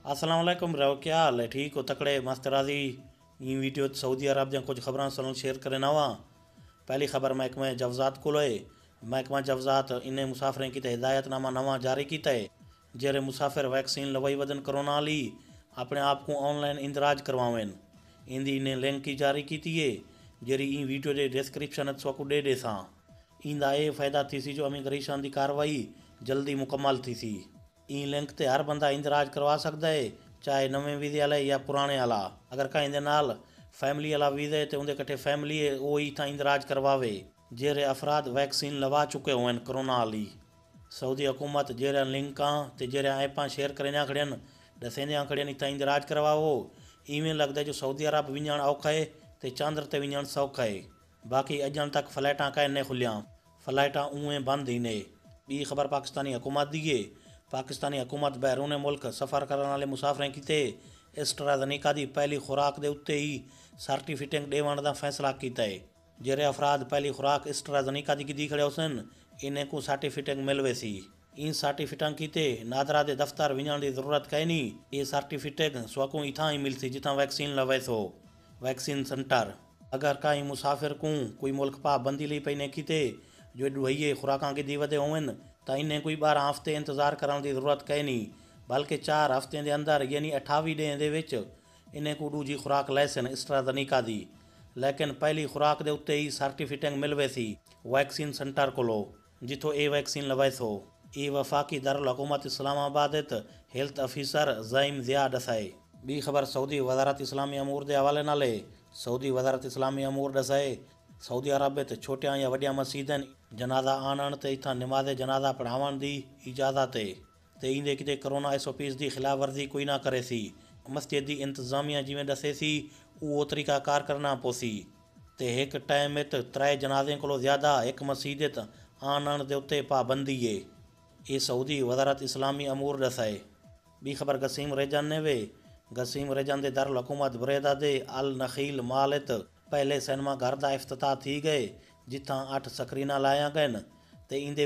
अस्सलाम वालेकुम रहो, क्या हाल है? ठीक हो? तकड़े मस्त राजी। ये वीडियो सऊदी अरब ਦੀਆਂ कुछ खबर सन शेयर करे नवा। पहली खबर महकमे जवजात को है। महकमा जवजात इन्हें मुसाफिर की हिदायतनामा नवा जारी किया है। जेरे मुसाफिर वैक्सीन लवाई वदन कोरोना ली अपने आप को ऑनलाइन इंदराज करवावें। इंदी इन्हें लिंक की जारी की है जेरी ई वीडियो के डिस्क्रिप्शन को दे सा। इंदा ये फ़ायदा थी सी जो इमिग्रेशन की कार्रवाई जल्दी मुकम्मल थी सी। ई लिंक ते हर बंदा इंदराज करवा सकता है, चाहे नवे वीज़े वाला या पुराने वाला। अगर कहीं नाल फैमिली वाला वीज़ा है तो उनके कट्ठे फैमिली है वो ही था इंदराज करवावे जेरे अफराद वैक्सीन लवा चुके हुए कोरोना वाली। सऊदी हुकूमत जेरे लिंकां ते जेरे ऐपां शेयर करें खड़ियन दसेंदियां खड़ियन इतना इंदराज करवाओ। इवें लगता है जो सऊदी अरब वञण औखा है तो चंद्र ते वञण सौखा है। बाकी अजन तक फ्लाइटां कहीं ने खुलियां, फ्लाइटां उवें बंद ही ने। बी खबर पाकिस्तानी हुकूमत दी है। पाकिस्तानी हुकूमत बैरून मुल्क सफ़र करने वाले मुसाफिर किते एस्ट्राज़नीका की पहली खुराक के उत्ते ही सर्टिफिकेट देवन का फैसला किया है। जेरे अफराद पहली खुराक एस्ट्राज़नीका की दी खड़े होसन इन्हें को सर्टिफिकेट मिलवे सी। इन सर्टिफिकेट किते नादरा के दफ्तर वञण की जरूरत कहीं नहीं। ये सर्टिफिकेट स्वको इतना ही मिलती जितना वैक्सीन लवे सो वैक्सीन सेंटर। अगर कहीं मुसाफिर को कोई मुल्क पाबंदी ली पई ने किते जो दुहैये खुराकां की दी वधे होवन तो इन्हें कोई 12 हफ्ते इंतजार करने की जरूरत कहीं नहीं, बल्कि 4 हफ्ते के अंदर यानी 28 दिन के इन्हें को दूजी खुराक लैसन एस्ट्राज़नीका दी। लेकिन पहली खुराक के उत्ते ही सर्टिफिकेट मिलवे सी वैक्सीन सेंटर को जिथों ये वैक्सीन लवे सो। ये वफाकी दारुल हुकूमत इस्लामाबाद हेल्थ ऑफिसर ज़ईम ज़िया दसाए। बी खबर सऊदी वज़ारत इस्लामी अमूर के हवाले नाल है। सऊदी वज़ारत इस्लामी अमूर दसाए सऊदी अरब छोटिया या वड्डिया मस्जिदन जनाजा आणण ते इथां नमाज़ जनाजा पढ़ावन की इजाज़त है ते इंदे किते कोरोना SOPs की खिलाफ वर्जी कोई ना करे सी। मस्जिद की इंतजामिया जिमें दसे सी वो तरीकाकार करना पोसी ते एक टाइम 3 जनाजे को ज़्यादा एक मस्जिद आणण के उत्ते पाबंदी है। ये सऊदी वज़ारत इस्लामी अमूर दसाए। बी खबर गसीम रेजन ने वे। गसीम रेजन के दारुल हुकूमत बुरेदा दे अल नखील माल पहले सिनेमा घर का इफ्तिताह थी गए जिथा 8 स्क्रीन लाया गए तो इंदे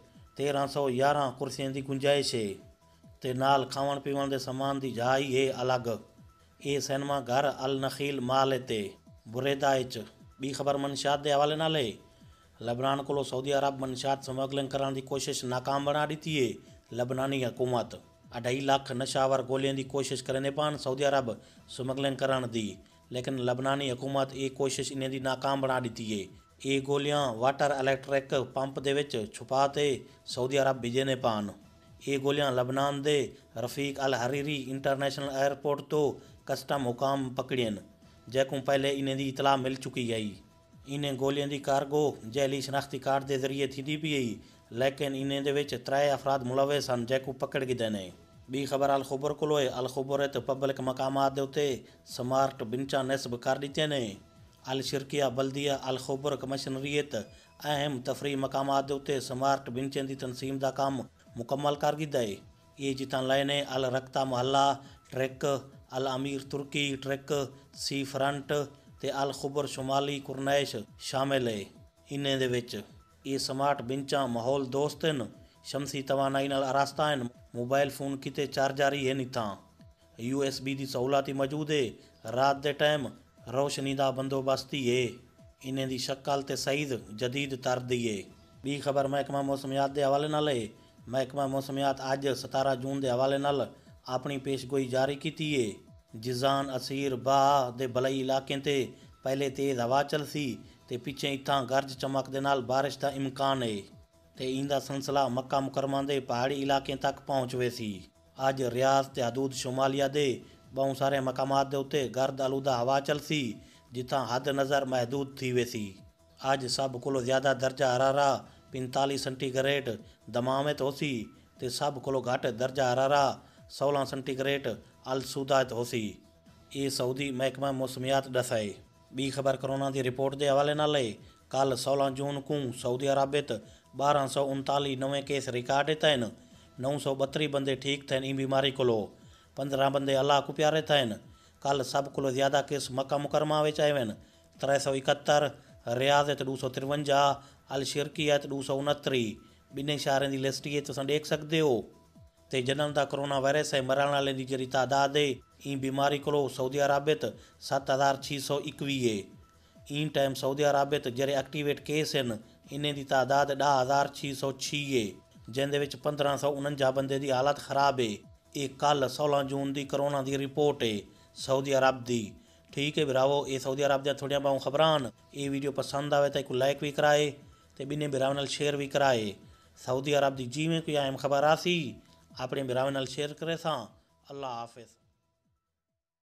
1311 कुर्सियों की गुंजाइश है ते नाल खावन पीवन के समान की जाई है अलग। ये सिनेमा घर अल नखील माल ते बुरेदा। बी खबर मनशात के हवाले नाल है। लबनान को सऊदी अरब मनशात स्मगलिंग करने की कोशिश नाकाम बना दी है। लबनानी हुकूमत 2.5 लाख नशावर गोलियों की कोशिश करें पान सऊदी अरब स्मगलिंग करने की, लेकिन लबनानी हुकूमत ये कोशिश इन्हें दी नाकाम बना दी है। ये गोलियां वाटर इलैक्ट्रिक पंप दे विच छुपा के सऊदी अरब भेजने पान। ये गोलियां लबनान दे Rafiq al Hariri international airport तो कस्टम हुकाम पकड़ियन जैकों पहले इन्हें दी इतला मिल चुकी है। इन्हें गोलियों की कार्गो जैली शनाख्ती कार्ड के जरिए थी पी आई, लेकिन इन्हें दे विच 3 अफराद मुलवे सन जैको पकड़ गए ने। बी खबर अल खबर को है। अल खबर पब्लिक मकामात के उत्ते स्मार्ट बिंचा नस्ब कर दिते ने। अल शिरकिया बल्दिया अल खबर कमिशनरीत अहम तफरी मकामात के उत्ते स्मार्ट बिंचें की तनसीम का काम मुकम्मल कर दिता है। ये जितना लाइने अल रक्ता मोहल्ला ट्रैक अल अमीर तुर्की ट्रैक सी फ्रंट ते अल खबर शुमाली कुरनैश शामिल है। इन्हें दे विच ये स्मार्ट बिंचा माहौल दोस्त हैं, शमसी तवानाई नाल आरास्ता हैं, मोबाइल फोन किते चार्जर ही है इतना, USB की सहूलत मौजूद है, रात के टाइम रोशनी का बंदोबस्त ही है। इन्हें दी शक्ल ते साइज जदीद तरदी है। बी खबर महकमा मौसमियात के हवाले नाल है। महकमा मौसमियात अज 17 जून के हवाले नाल अपनी पेशगोई जारी की है। जिजान असीर बाह दे बलई इलाके ते पहले तेज़ हवा चलसी ते पिछे इतना गर्ज चमक दे नाल बारिश का इम्कान है ते इंदा सिलसिला मक्का मुकरमा के पहाड़ी इलाके तक पहुँच वेसी। अज रियाज ते हदूद शुमालिया दे बहुत सारे मकामात के उत्ते गर्द आलूदा हवा चलसी जिथा हद नज़र महदूद थी वेसी। अज सब को ज़्यादा दर्जा हरारा 45 सेंटीग्रेड दमाम होसी ते सब को घट दर्जा हरारा 16 सेंटीग्रेड अल सूदा होसी। ये सऊदी महकमा मौसमियात दसाए। बी खबर कोरोना की रिपोर्ट के हवाले नाल है। कल 16 जून को सऊदी अरब 1239 नवे केस रिकॉर्ड थे। 932 बंदे ठीक थे इन बीमारी को। 15 बंदे अल्लाह को प्यारे थे। कल सब को ज़्यादा केस मक्का मुकरमा विच आए वन 371, रियाज 253, अल शिरकी 269। बिन्ने शहरों की लिस्ट ये तुम देख सकते हो। ਤੇ ਜਨਮ ਦਾ ਕਰੋਨਾ ਵਾਇਰਸ ਹੈ ਮਰਨ ਵਾਲੇ ਦੀ ਜਿਹੜੀ ਤਾਦਾਦ ਹੈ ਇਹ बीमारी को सऊदी अरब 7,621 है। इन टाइम सऊदी अरब ਜਿਹੜੇ एक्टिवेट केस हैं इन्हें की तादाद 10,606 है जिंदे 1549 बंदे की हालत खराब है। ये कल 16 जून की करोना की रिपोर्ट है सऊदी अरब की। ठीक है भरावो, ये सऊदी अरब दी थोड़ियां बहुत खबरां। ये वीडियो पसंद आए तो एक लाइक भी कराए तो बिने भरावां नाल शेयर भी कराए। सऊदी अरब की जिमें कोई अहम खबर आसी अपने भरावां नाल शेयर करे सा। अल्लाह हाफिज़।